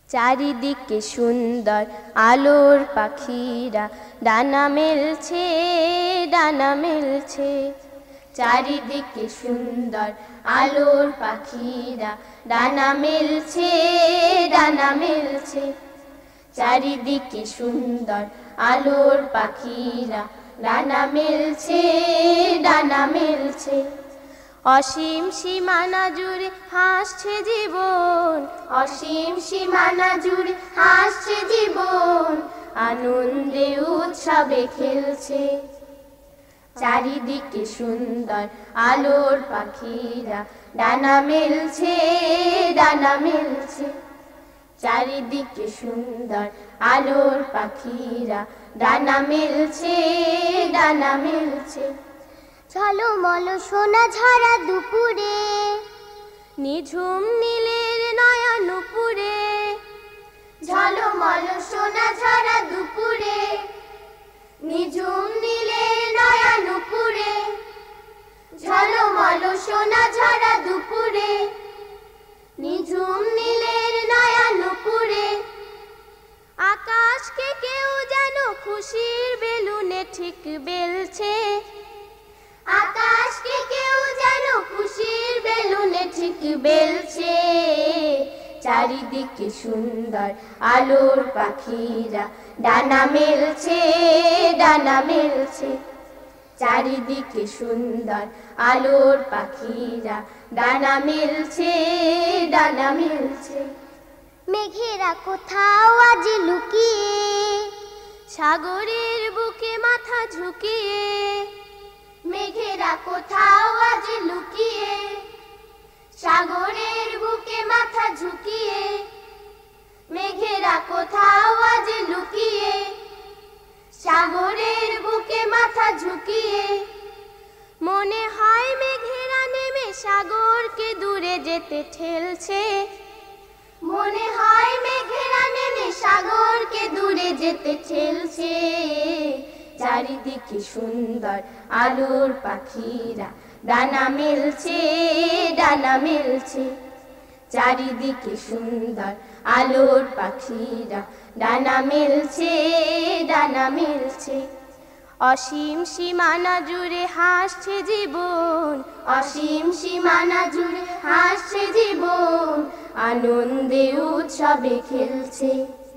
চারিদিকে সুন্দর আলোর পাখিরা ডানা মেলছে ডানা মেলছে। চারিদিকে সুন্দর আলোর পাখিরা ডানা মেলছে ডানা মেলছে। চারিদিকে সুন্দর আলোর পাখিরা ডানা মেলছে ডানা মেলছে। অসীম সীমানা জুড়ে হাসছে জীবন, অসীম সীমানা জুড়ে হাসছে জীবন, আনন্দে উৎসবে খেলছে। চারিদিকে সুন্দর আলোর পাখিরা ডানা মেলছে ডানা মেলছে। চারিদিকে সুন্দর আলোর পাখিরা ডানা মেলছে ডানা মেলছে। ঝলমল সোনা ঝরা দুপুরে, নিঝুম নীলের নয়া নুপুরে। ঝলমল সোনা ঝরা দুপুরে, নিঝুম নীলের নয়া নুপুরে। ঝলমল সোনা ঝরা দুপুরে, নিঝুম নীলের নয়া নুপুরে। আকাশকে কেউ যেন খুশির বেলুনে ঠিক বেলছে, আকাশকে কেউ যেন খুশির বেলুনে ঠিক বেলছে। চারিদিকে সুন্দর আলোর পাখিরা ডানা মেলছে ডানা মেলছে। চারিদিকে সুন্দর আলোর পাখিরা ডানা মেলছে ডানা মেলছে। মেঘেরা কোথাও আজ লুকিয়ে, সাগরের বুকে মাথা ঝুঁকিয়ে। মেঘেরা কোথাও আজ লুকিয়ে, সাগরের বুকে মাথা ঝুঁকিয়ে। মেঘেরা কোথাও আজ লুকিয়ে, সাগরের বুকে মাথা ঝুঁকিয়ে। মনে হয় মেঘেরা নেমে সাগরকে দূরে যেতে ঠেলছে, মনে হয় মেঘেরা নেমে সাগরকে দূরে যেতে ঠেলছে। চারিদিকে সুন্দর আলোর পাখিরা ডানা মেলছে ডানা মেলছে। চারিদিকে সুন্দর আলোর পাখিরা ডানা মেলছে ডানা মেলছে। অসীম সীমানা জুড়ে হাসছে জীবন, অসীম সীমানা জুড়ে হাসছে জীবন, আনন্দে উৎসবে খেলছে।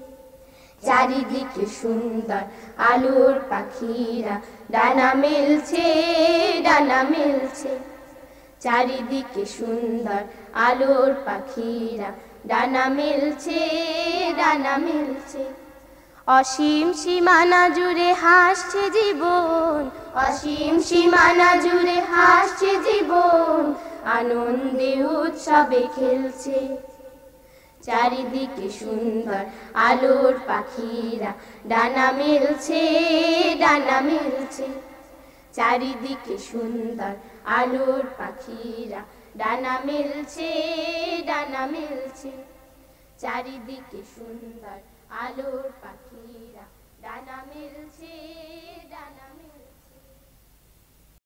চারিদিকে সুন্দর আলোর পাখিরা ডানা মেলছে ডানা মেলছে। চারিদিকে সুন্দর আলোর পাখিরা ডানা মেলছে ডানা মেলছে। অসীম সীমানা জুড়ে হাসছে জীবন, অসীম সীমানা জুড়ে হাসছে জীবন, আনন্দে উৎসবে খেলছে। চারিদিকে সুন্দর আলোর পাখিরা ডানা মেলছে ডানা মেলছে। চারিদিকে সুন্দর আলোর পাখিরা ডানা মেলছে ডানা মেলছে। চারিদিকে সুন্দর আলোর পাখিরা ডানা মেলছে ডানা মেলছে।